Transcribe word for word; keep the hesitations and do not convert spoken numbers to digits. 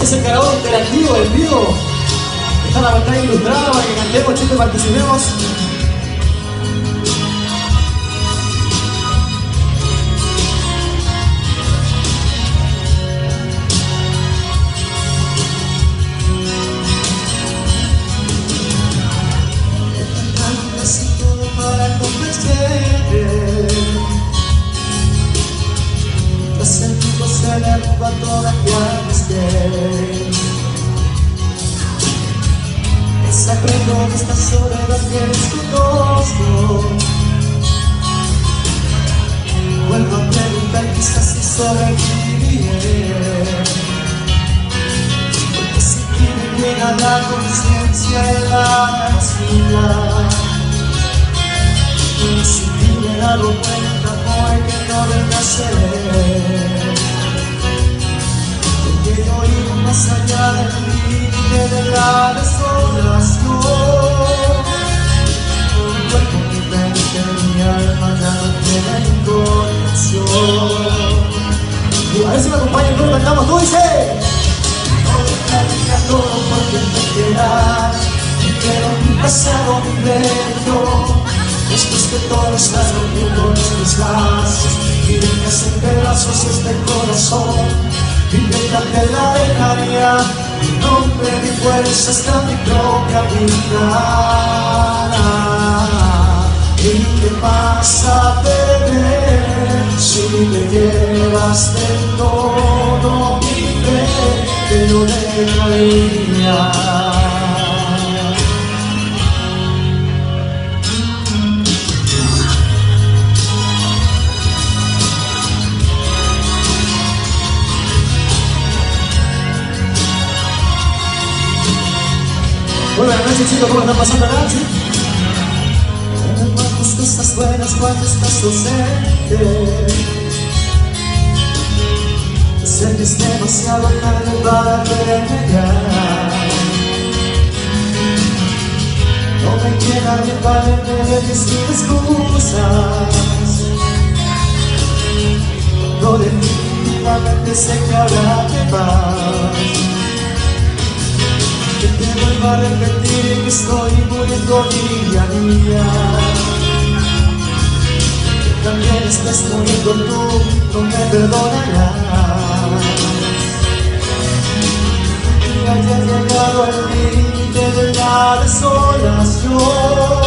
Este es el karaoke interactivo, en vivo. Está la pantalla ilustrada para que cantemos, chicos, participemos. Para convencerte, los amigos se derrumban toda que esté. Desaprendo de esta soledad que desconozco. Vuelvo a preguntar quizás si sobreviviré, porque si tiene llega la conciencia de la vacía. Si ti me he dado cuenta hoy que no venga a ser, porque yo ir más allá del límite de la desolación. Mi cuerpo, mi mente, mi alma ya no tienen conexión. Y a ver si me acompañan, ¿cómo cantamos? Tú dices. No dejaría todo porque te quedas, pero mi pasado mi reto. Después que todo está rompiendo en mis brazos y dejas en pedazos este corazón, inventarte la dejaría, mi nombre, mi fuerza, hasta mi propia vida. ¿Y qué pasa, bebé, si te llevas de todo mi fe, que yo dejaría? Buenas noches, chicos, ¿cómo están pasando la noche? Cuando cosas buenas, cuando estás ausente, sé que es demasiado tarde para remediar. No me queda bien valerme de mis excusas, no definitivamente sé que ahora te vas. Que te vuelva a repetir que estoy muriendo día a día, que también estás muriendo tú, no me perdonarás. Y haya llegado al límite de la desolación,